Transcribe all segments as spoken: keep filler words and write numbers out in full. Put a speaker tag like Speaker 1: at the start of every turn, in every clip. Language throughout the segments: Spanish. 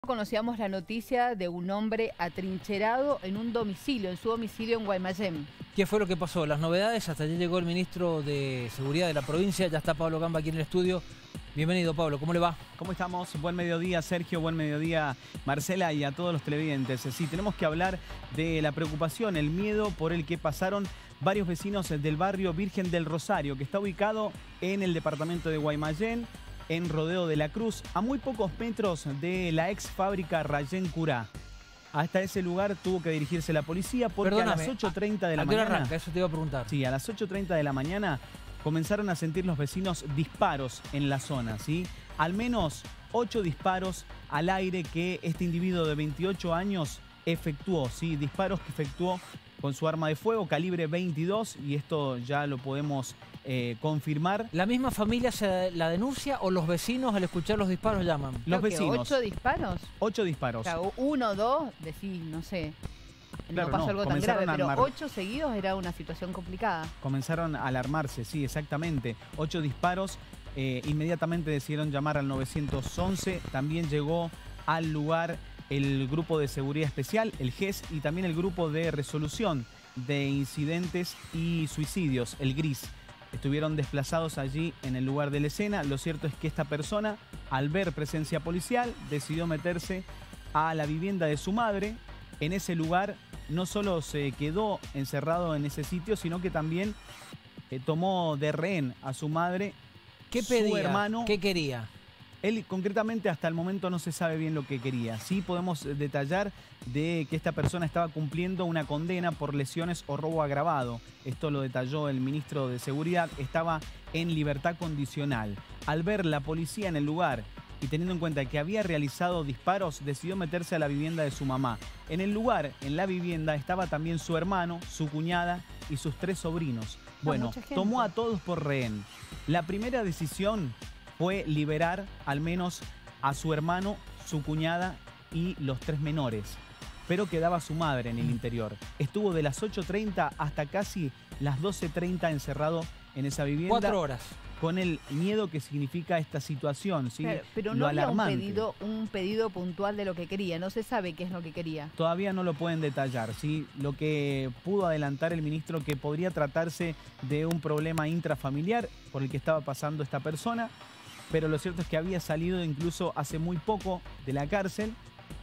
Speaker 1: Conocíamos la noticia de un hombre atrincherado en un domicilio, en su domicilio en Guaymallén.
Speaker 2: ¿Qué fue lo que pasó? Las novedades, hasta allí llegó el ministro de Seguridad de la provincia, ya está Pablo Gamba aquí en el estudio. Bienvenido, Pablo, ¿cómo le va?
Speaker 3: ¿Cómo estamos? Buen mediodía, Sergio, buen mediodía, Marcela, y a todos los televidentes. Sí, tenemos que hablar de la preocupación, el miedo por el que pasaron varios vecinos del barrio Virgen del Rosario, que está ubicado en el departamento de Guaymallén, en Rodeo de la Cruz, a muy pocos metros de la ex fábrica Rayén Curá. Hasta ese lugar tuvo que dirigirse la policía porque Perdóname, a las ocho treinta de la
Speaker 2: ¿a qué hora
Speaker 3: mañana...
Speaker 2: arranca? Eso te iba a preguntar.
Speaker 3: Sí, a las ocho treinta de la mañana comenzaron a sentir los vecinos disparos en la zona, ¿sí? Al menos ocho disparos al aire que este individuo de veintiocho años efectuó, ¿sí? Disparos que efectuó con su arma de fuego, calibre veintidós, y esto ya lo podemos eh, confirmar.
Speaker 2: ¿La misma familia se la denuncia o los vecinos al escuchar los disparos llaman?
Speaker 3: Los
Speaker 1: Creo
Speaker 3: vecinos.
Speaker 1: ¿Ocho disparos?
Speaker 3: Ocho disparos.
Speaker 1: O sea, uno, dos, decís, no sé.
Speaker 3: Claro,
Speaker 1: no pasó
Speaker 3: no,
Speaker 1: algo tan grave, pero
Speaker 3: armar...
Speaker 1: ocho seguidos era una situación complicada.
Speaker 3: Comenzaron a alarmarse, sí, exactamente. Ocho disparos, eh, inmediatamente decidieron llamar al nueve once. También llegó al lugar el grupo de seguridad especial, el G E S, y también el grupo de resolución de incidentes y suicidios, el GRIS. Estuvieron desplazados allí en el lugar de la escena. Lo cierto es que esta persona, al ver presencia policial, decidió meterse a la vivienda de su madre. En ese lugar no solo se quedó encerrado en ese sitio, sino que también eh, tomó de rehén a su madre.
Speaker 2: ¿Qué pedía?
Speaker 3: Su hermano.
Speaker 2: ¿Qué quería?
Speaker 3: Él concretamente hasta el momento no se sabe bien lo que quería. Sí podemos detallar de que esta persona estaba cumpliendo una condena por lesiones o robo agravado. Esto lo detalló el ministro de Seguridad. Estaba en libertad condicional. Al ver la policía en el lugar y teniendo en cuenta que había realizado disparos, decidió meterse a la vivienda de su mamá. En el lugar, en la vivienda, estaba también su hermano, su cuñada y sus tres sobrinos. Bueno, tomó a todos por rehén. La primera decisión fue liberar al menos a su hermano, su cuñada y los tres menores. Pero quedaba su madre en el interior. Estuvo de las ocho treinta hasta casi las doce treinta encerrado en esa vivienda.
Speaker 2: Cuatro horas.
Speaker 3: Con el miedo que significa esta situación, ¿sí?
Speaker 1: Pero, pero no
Speaker 3: lo
Speaker 1: había
Speaker 3: alarmante.
Speaker 1: Un, pedido, un pedido puntual de lo que quería. No se sabe qué es lo que quería.
Speaker 3: Todavía no lo pueden detallar, ¿sí? Lo que pudo adelantar el ministro, que podría tratarse de un problema intrafamiliar por el que estaba pasando esta persona. Pero lo cierto es que había salido incluso hace muy poco de la cárcel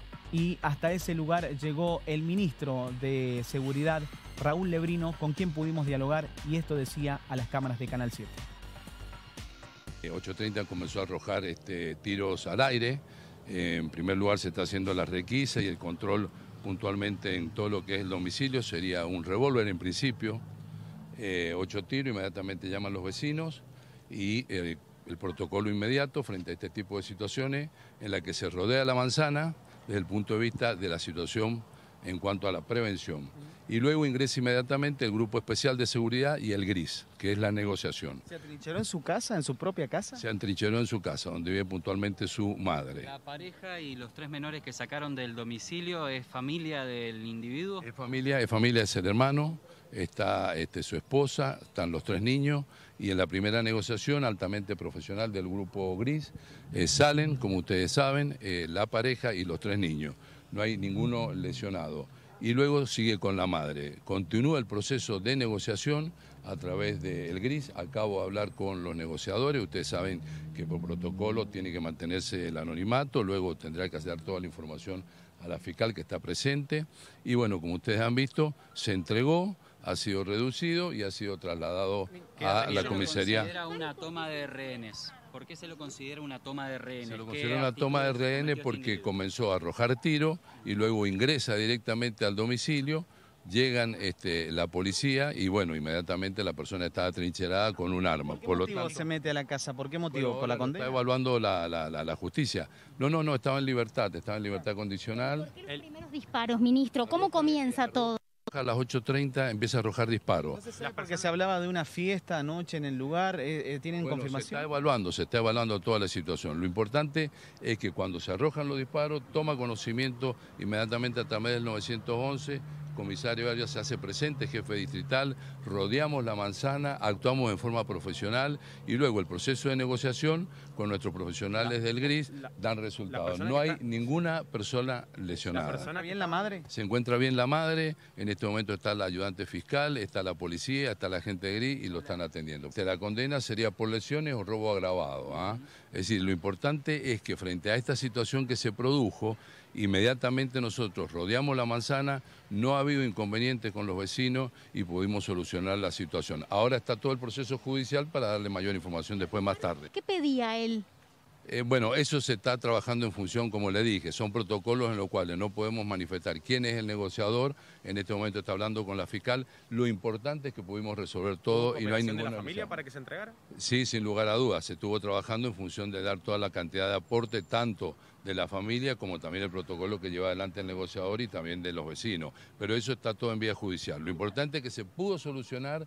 Speaker 3: y hasta ese lugar llegó el ministro de Seguridad, Raúl Lebrino, con quien pudimos dialogar, y esto decía a las cámaras de Canal siete.
Speaker 4: ocho treinta comenzó a arrojar este, tiros al aire. Eh, en primer lugar se está haciendo la requisa y el control puntualmente en todo lo que es el domicilio. Sería un revólver en principio, eh, ocho tiros, inmediatamente llaman los vecinos y eh, el protocolo inmediato frente a este tipo de situaciones en la que se rodea la manzana desde el punto de vista de la situación en cuanto a la prevención. Y luego ingresa inmediatamente el Grupo Especial de Seguridad y el GRIS, que es la negociación.
Speaker 3: ¿Se atrincheró en su casa, en su propia casa?
Speaker 4: Se atrincheró en su casa, donde vive puntualmente su madre.
Speaker 5: La pareja y los tres menores que sacaron del domicilio, ¿es familia del individuo?
Speaker 4: Es familia, es familia, es el hermano, está este, su esposa, están los tres niños, y en la primera negociación altamente profesional del Grupo GRIS eh, salen, como ustedes saben, eh, la pareja y los tres niños. No hay ninguno lesionado. Y luego sigue con la madre. Continúa el proceso de negociación a través del GRIS. Acabo de hablar con los negociadores. Ustedes saben que por protocolo tiene que mantenerse el anonimato. Luego tendrá que hacer toda la información a la fiscal que está presente. Y bueno, como ustedes han visto, se entregó, ha sido reducido y ha sido trasladado a la comisaría.
Speaker 5: ¿Se lo considera una toma de rehenes? ¿Por qué se lo considera una toma de rehenes?
Speaker 4: Se lo considera una toma de rehenes porque comenzó a arrojar tiro y luego ingresa directamente al domicilio, llegan este, la policía y bueno, inmediatamente la persona está atrincherada con un arma.
Speaker 3: ¿Por qué
Speaker 4: Por
Speaker 3: motivo
Speaker 4: lo tanto,
Speaker 3: se mete a la casa? ¿Por qué motivo?
Speaker 4: bueno,
Speaker 3: ¿Por la
Speaker 4: lo
Speaker 3: condena?
Speaker 4: está evaluando la, la, la, la justicia. No, no, no, estaba en libertad, estaba en libertad condicional.
Speaker 6: ¿Por qué los primeros disparos, ministro? ¿Cómo comienza todo?
Speaker 4: A las ocho treinta empieza a arrojar disparos.
Speaker 3: Porque se hablaba de una fiesta anoche en el lugar, eh, eh, ¿tienen
Speaker 4: Bueno,
Speaker 3: confirmación?
Speaker 4: se está evaluando, se está evaluando toda la situación. Lo importante es que cuando se arrojan los disparos, toma conocimiento inmediatamente a través del nueve once comisario Arias se hace presente, jefe distrital, rodeamos la manzana, actuamos en forma profesional y luego el proceso de negociación con nuestros profesionales del GRIS dan resultados. No hay ninguna persona lesionada.
Speaker 3: ¿La persona bien la madre?
Speaker 4: Se encuentra bien la madre, en este momento está el ayudante fiscal, está la policía, está la gente de GRIS y lo están atendiendo. La condena sería por lesiones o robo agravado. ¿ah? Es decir, lo importante es que frente a esta situación que se produjo, inmediatamente nosotros rodeamos la manzana, no ha habido inconvenientes con los vecinos y pudimos solucionar la situación. Ahora está todo el proceso judicial para darle mayor información después más tarde.
Speaker 6: ¿Qué pedía él?
Speaker 4: Eh, bueno, eso se está trabajando en función, como le dije, son protocolos en los cuales no podemos manifestar quién es el negociador. En este momento está hablando con la fiscal. Lo importante es que pudimos resolver todo y no hay ninguna...
Speaker 7: ¿De la familia para que se entregara?
Speaker 4: Sí, sin lugar a dudas. Se estuvo trabajando en función de dar toda la cantidad de aporte, tanto de la familia como también el protocolo que lleva adelante el negociador y también de los vecinos. Pero eso está todo en vía judicial. Lo importante es que se pudo solucionar.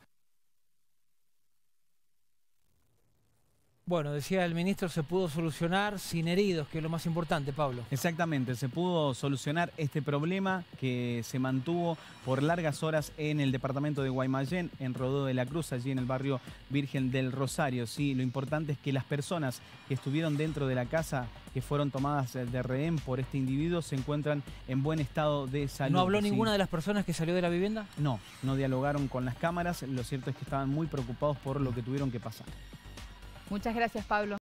Speaker 2: Bueno, decía el ministro, se pudo solucionar sin heridos, que es lo más importante, Pablo.
Speaker 3: Exactamente, se pudo solucionar este problema que se mantuvo por largas horas en el departamento de Guaymallén, en Rodó de la Cruz, allí en el barrio Virgen del Rosario. Sí, lo importante es que las personas que estuvieron dentro de la casa, que fueron tomadas de rehén por este individuo, se encuentran en buen estado de salud.
Speaker 2: ¿No habló
Speaker 3: ¿sí?
Speaker 2: ninguna de las personas que salió de la vivienda?
Speaker 3: No, no dialogaron con las cámaras. Lo cierto es que estaban muy preocupados por lo que tuvieron que pasar.
Speaker 1: Muchas gracias, Pablo.